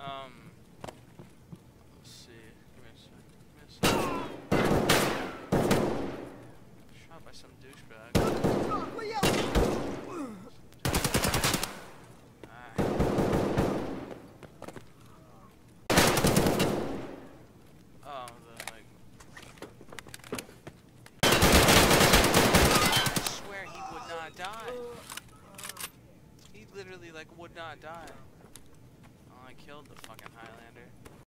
Let's see. Give me a sec. Shot by some douchebag. Die. He literally like would not die. Oh, I killed the fucking Highlander.